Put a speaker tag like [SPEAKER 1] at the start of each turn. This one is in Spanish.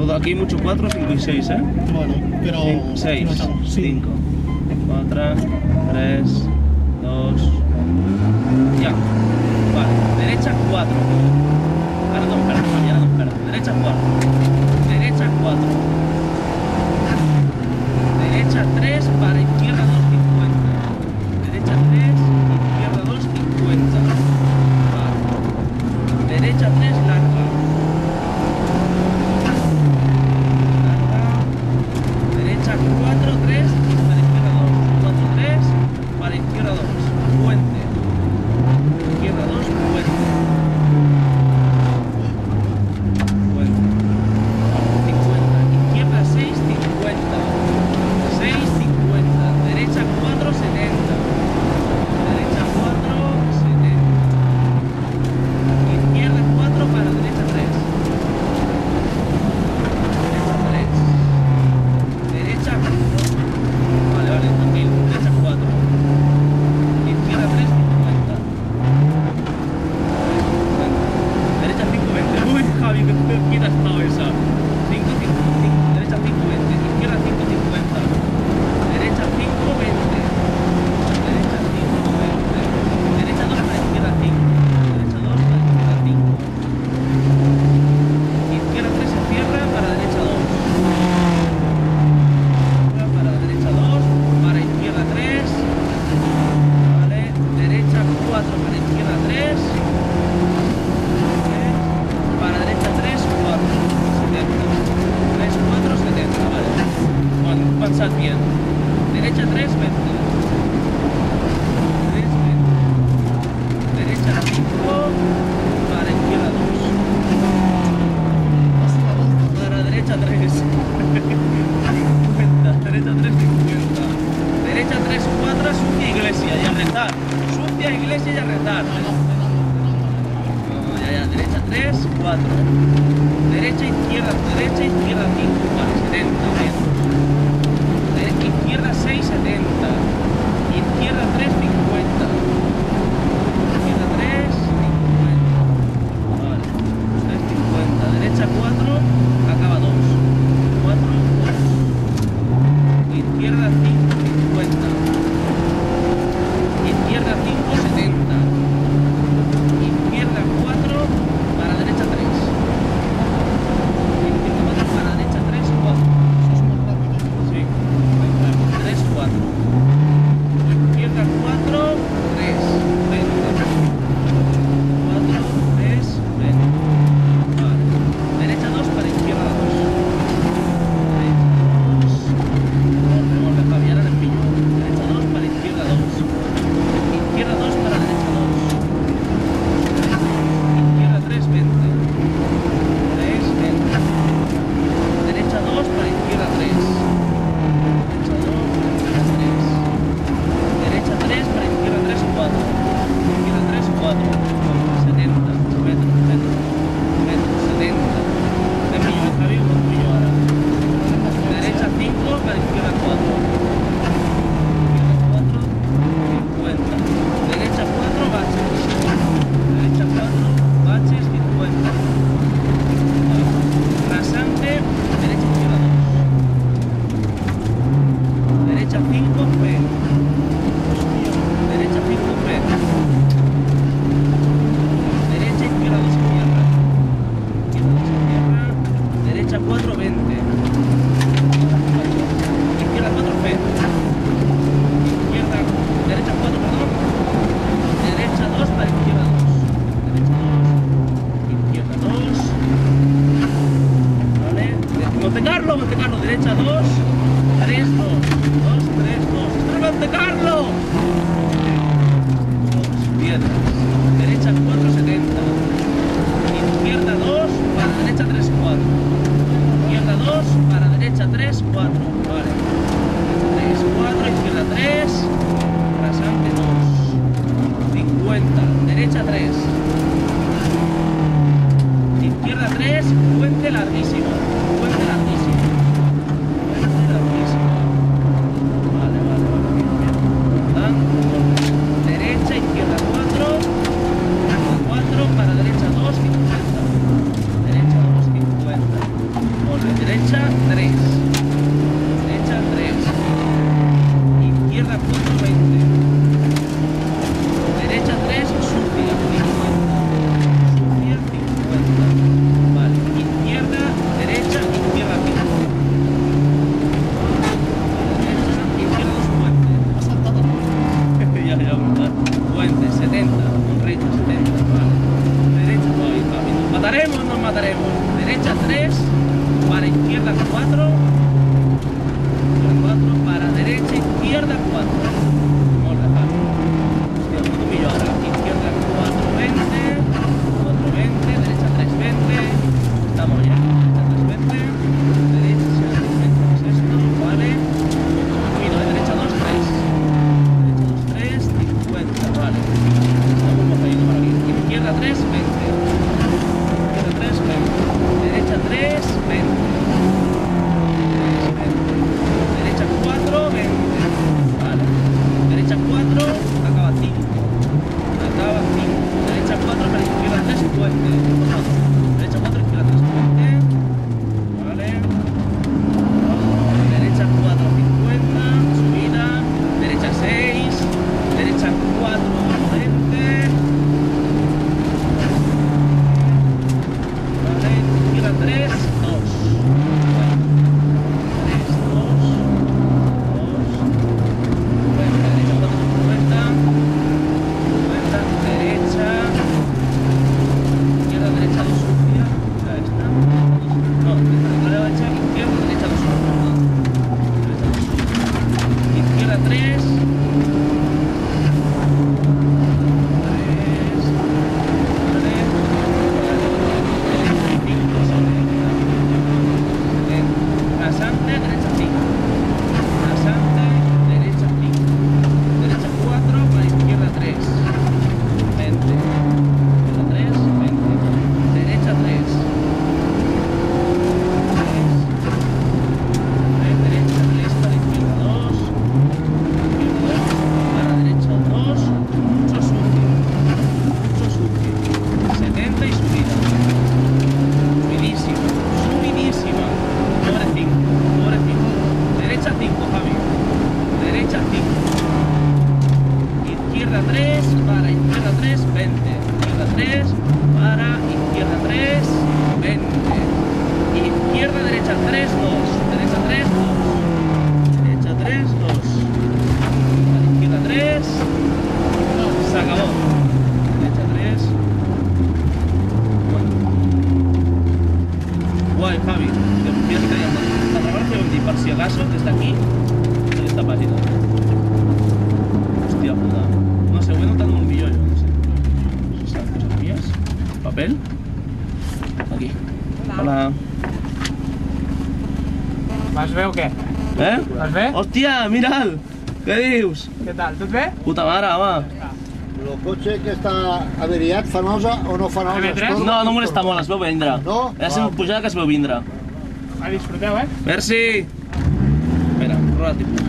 [SPEAKER 1] todo. Aquí hay mucho 4, 5 y 6, ¿eh?
[SPEAKER 2] Bueno, pero...
[SPEAKER 1] 6,
[SPEAKER 2] sí.
[SPEAKER 1] 5, 4, 3, 2... Ya. Vale, derecha 4. Perdón, derecha 4. Derecha 4. Derecha 3 para izquierda 250. Derecha 3, izquierda 250. Vale. Derecha 3 larga. Derecha 4, 3 para izquierda 2. 4, 3 para izquierda 2. Puente. Izquierda 2, puente. Puente. 50. Izquierda 6, 50. 6, 50. Derecha 4, 70. Derecha 4, 70. Izquierda 4 para derecha 3. Derecha 3. Derecha 4. Vale, tranquilo. Derecha 4. Izquierda 3, 50. Derecha 5, 20. Uy, Javi, que quita estado esa. 5, 5, 5. Derecha 5, 20. Izquierda 5, 50. Derecha 5, 20. Derecha 5, 20. Derecha 2 para izquierda 5. Derecha 2 para izquierda 5. Izquierda 3 se cierra para derecha 2. Para derecha 2. Para izquierda 3. Vale. Derecha 4 para izquierda 3. Para derecha 3, 4, 70. 3, 4, 70, vale. Bueno, pensad bien. Derecha 3, 20. 3, 20. Derecha 5, para izquierda 2. Para derecha 3. 50. Derecha 3, 50. Derecha 3, 4, sucia iglesia y a rezar. Sucia iglesia y a rezar. Ya, derecha 3, 4. Derecha, izquierda 5, vale, 70, bien. Izquierda 6, 70. Izquierda 3, 50. Izquierda 3, 50. Vale, 3, 50. Derecha 4, acaba 2. 4, 2. Izquierda 5, 50. Izquierda 5, 70. Izquierda 4 para derecha 3. Izquierda 4 para derecha 3, 4.
[SPEAKER 2] Eso es más rápido.
[SPEAKER 1] Sí. 3, 4. Izquierda 4, 3. 20. 4, 3, 20. Vale. Derecha 2 para izquierda 2. Derecha 2. Revuelve Javier, ahora le pillo. Derecha 2 para izquierda 2. Izquierda 2 para derecha 2. Izquierda 3, 20. 3, 20. Derecha 2 para izquierda 3. Derecha 2 para izquierda 3. Derecha 3 para izquierda 3, 4. Izquierda 3, 4. 70. Metro, 70. Me pillo, Javi, lo pillo ahora. Derecha 5 para izquierda 4. Izquierda 4, 50. Derecha 4, baches. Derecha 4, baches, 50. Rasante, derecha izquierda 2. Derecha 5, P. Derecha 5, P. Derecha izquierda 2, izquierda. Izquierda 2, izquierda. Derecha 4, 20. Izquierda 4, P. Izquierda, derecha 4, perdón. Derecha 2 para izquierda 2. Derecha 2. Izquierda 2. Vale. Monte Carlo, derecha 2. 3, 2. 2, 3, 2. ¡Esto es Monte Carlo! 2, piedras. Derecha 4, 70. Izquierda 2 para derecha 3, 4. Izquierda 2 para derecha 3, 4. Vale. 3, 4, izquierda 3. Rasante 2. 50. Derecha 3. Izquierda 3. Puente larguísimo. Puente larguísimo. Puente larguísimo. Vale. Bien. Derecha, izquierda 4. 4 para derecha 2, 50. Derecha 2, 50. Volve. mataremos. Derecha 3, para izquierda 4. 4 para derecha, izquierda 4. Molt bé, Javi. Hòstia, un millor ara. Izquierda 4, 20. Otro 20, derecha 3, 20. Estamos ya. Derecha 3, 20. Derecha 20, ¿qué es esto? Vale. Camino de derecha 2, 3. Derecha 2, 3, 50, vale. Estamos mojadito por aquí. Izquierda 3, 20. Izquierda 3, 20. Derecha 3, 20. Derecha 4, 20. Vale. Derecha 4, acaba 5. Acaba 5. Derecha 4, para izquierda 3, 50. Derecha 4, izquierda 3, 20. Vale. Derecha 4, 50. Subida. Derecha 6. Derecha 4, 20. Vale. Izquierda 3, 2. Aquí. Hola.
[SPEAKER 3] Vas bé o què? Vas bé?
[SPEAKER 1] Hòstia, mira'l! Què dius?
[SPEAKER 3] Què tal? Tot bé?
[SPEAKER 1] Puta mare, home.
[SPEAKER 2] El cotxe que està averiat, fa nosa o no fa nosa?
[SPEAKER 3] MB3?
[SPEAKER 1] No, no molesta molt, es veu vindre.
[SPEAKER 2] No?
[SPEAKER 1] Ja sent pujada que es veu vindre.
[SPEAKER 3] Disfruteu, eh?
[SPEAKER 1] Merci! Espera, roda tipus.